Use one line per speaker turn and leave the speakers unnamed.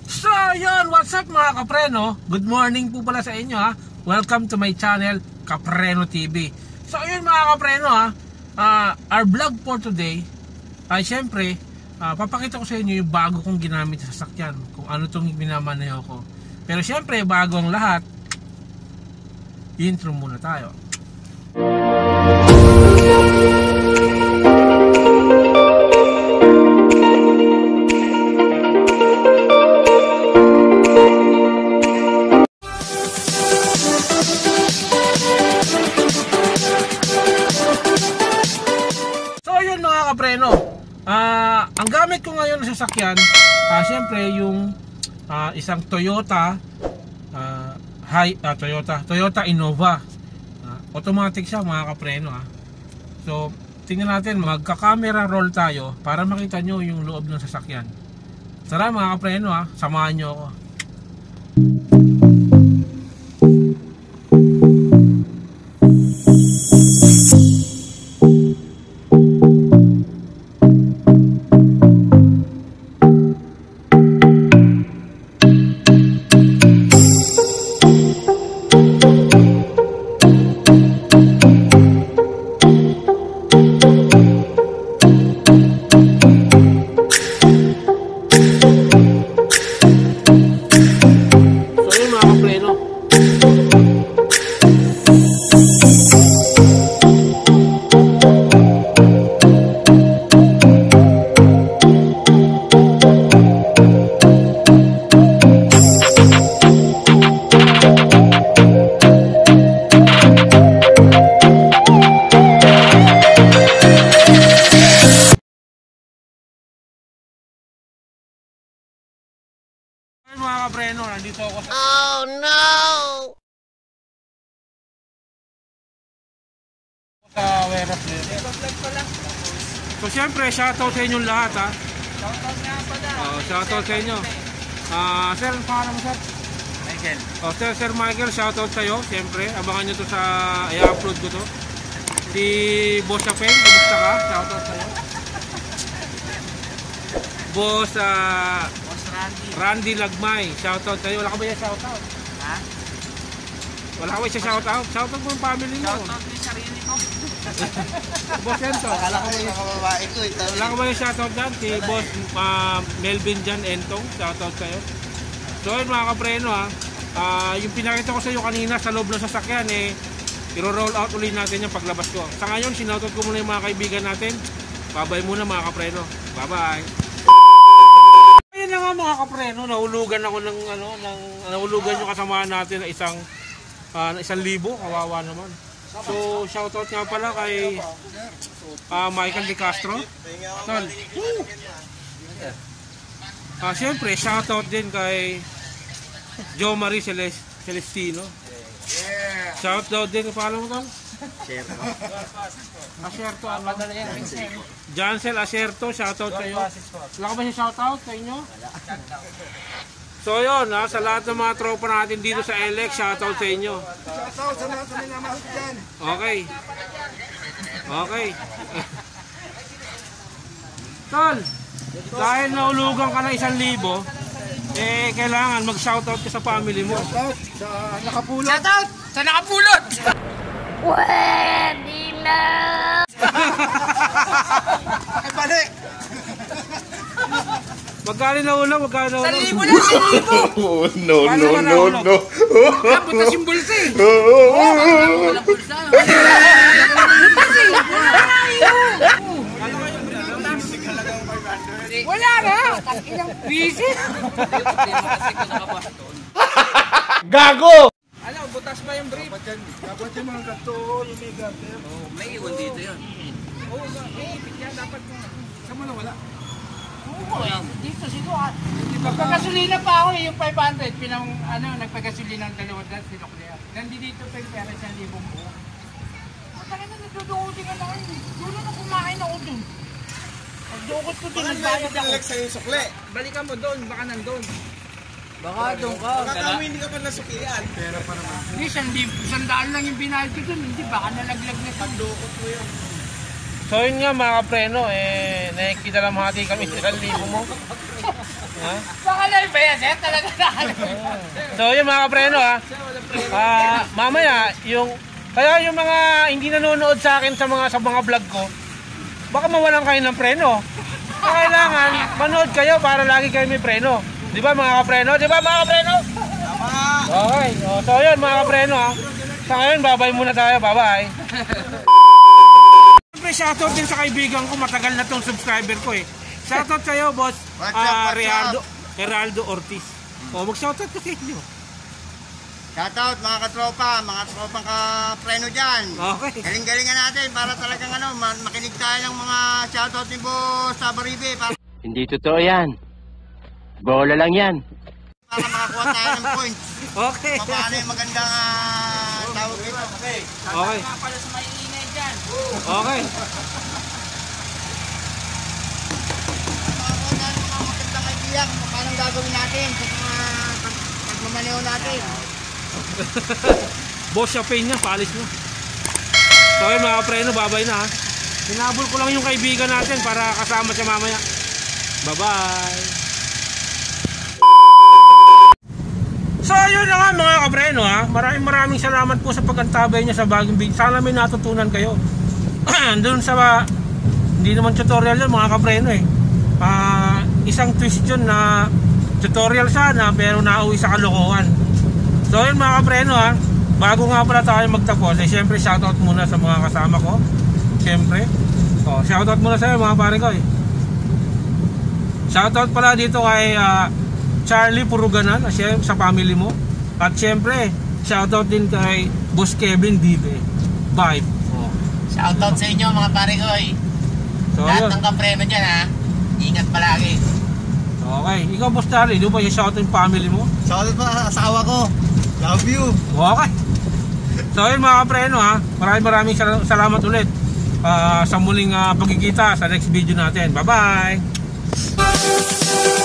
So yun, what's up mga kapreno? Good morning po pala sa inyo ha. Welcome to my channel, Kapreno TV. So yun mga kapreno ha, our vlog for today ay syempre papakita ko sa inyo yung bago kong ginamit sa sasakyan, kung ano itong minamaneho ko. Pero syempre bago ang lahat, intro muna tayo. Kapreno, ang gamit ko ngayon sa sasakyan, syempre yung isang Toyota Toyota Innova. Automatic siya mga kapreno ha. So tingnan natin, magka-camera roll tayo para makita nyo yung loob ng sasakyan. Tara mga kapreno ha, samahan nyo ako. Mga kapreno, nandito ako sa... Oh no! Sa warehouse nito. So syempre, shoutout sa inyong lahat ha. Shoutout nga pala. Shoutout sa inyo. Sir, pangalan mo sir? Michael. Sir Michael, shoutout sa iyo. Syempre, abangan nyo to sa... i-upload ko to. Si Boss Apen, kumusta ka? Shoutout sa iyo. Boss, Randy Lagmay, shoutout sa'yo. Wala ka ba yung shoutout? Ha? Wala ka ba yung shoutout? Shoutout mo yung family mo. Shoutout mo yung sarili ko. Boss Ento. Wala ka ba yung shoutout dyan? Si Boss Melvin Jan Entong, shoutout sa'yo. So yun mga kapreno ha, yung pinakita ko sa'yo kanina sa loob ng sasakyan i-roll out ulit natin yung paglabas ko. Sa ngayon, sinoutout ko muna yung mga kaibigan natin. Bye-bye muna mga kapreno. Bye-bye. Ayun na nga mga kapreno, nahulugan ako ng nahulugan yung kasamahan natin na isang 1,000, kawawa naman. So shoutout nga pala kay Michael De Castro. Tol. Siyempre shoutout din kay Jo Marie Celestino. Shoutout din, paano mo tol? Acerto, ano? Jansel Acerto, shoutout sa iyo. Wala ka ba siya shoutout sa inyo? So yun, sa lahat ng mga tropa natin dito sa LX, shoutout sa inyo. Shoutout sa lahat ng minamahal dyan. Okay. Okay. Tol, dahil naulugan ka na 1,000, kailangan mag-shoutout ka sa family mo. Shoutout sa nakapulot. Shoutout sa nakapulot! Pwede na! Ay, balik! Magkano na ulang? Magkano na ulang? 1,000 lang, 1,000! No. Kapot na yung bulsa eh! Walang bulsa! Wala na! Ilang visit! Gago! Ano, butas ba yung brief? Dapat yung mga gato, yung may garter. May iwan dito yun. Oo, may ipit yan. Dapat mo. Saan mo na wala? Oo, dito siguro. Nagpagasolina pa ako yung 500. Nagpagasolina ng 200 sinukliya. Nandito pa yung pera 1,000 buo. Mataka na nagdudukutin ka lang. Doon na kumain ako dun. Nagdukot ko din. Nagbayad ako. Balikan mo doon, baka nandun. Baka doon ka. Baka kami hindi ka pa nasuklian. Pera pa naman. Hindi, 100 lang yung binayad ko doon. Hindi, baka nalaglag na pagdukot mo yun. So yun nga mga kapreno, nakikita lang hati kami sa 1,000 mo. Ha? Baka
Wala ba yan, sir? Talaga na.
So yun mga kapreno ha. Mamaya yung kaya yung mga hindi nanonood sa akin sa mga vlog ko, baka mawalan kayo ng preno. Kailangan manood kayo para lagi kayo may preno. Di ba mga kapreno? Di ba mga kapreno? Okay. So yun mga kapreno ha. Sa ngayon babay muna tayo. Bye-bye. Siyempre shoutout din sa kaibigan ko. Matagal na tong subscriber ko eh. Shoutout sa'yo boss Geraldo Ortiz. Mag-shoutout ka sa inyo.
Shoutout mga katropa, mga tropang ka-preno dyan.
Okay.
Galing-galingan natin para talagang makinig tayo ng mga shoutout ni Boss Sabaribe.
Hindi totoo yan. Bola lang yan.
Para makakuha tayo ng points.
Okay.
Paano yung magandang tawag dito? Okay.
Okay.
Pala sa may ingay dyan.
Okay.
Makakuha tayo ng mga magandang idea kung paano gagawin natin sa mga pagmamaneho natin.
Boss siya pain niya, paalis na. So yun mga preno, babay na ha. Hinabol ko lang yung kaibigan natin para kasama siya mamaya. Bye bye. So yun na nga mga kapreno ha. Maraming salamat po sa pagantabay niya sa bagong video. Sana may natutunan kayo. Doon sa hindi naman tutorial yun mga kapreno eh. Isang twist yun na tutorial sana pero nauwi sa kalokohan. So yun mga kapreno ha. Bago nga pala tayo magtapos eh, syempre shoutout muna sa mga kasama ko. Syempre shoutout muna sa iyo mga pare ko eh. Shoutout pala dito kay Charlie Puruganan sa family mo. At syempre shoutout din kay Boss Kevin Dive Vibe.
Shoutout sa inyo mga pare ko eh.
So
Lahat
yun.
ng kapreno dyan ha. Ingat palagi.
Okay, ikaw Boss Charlie, di ba shoutout yung family mo?
Shoutout pa sa asawa ko. Love you.
Okay. So yun mga kapreno ha. Maraming salamat ulit sa muling pagkikita sa next video natin. Bye bye.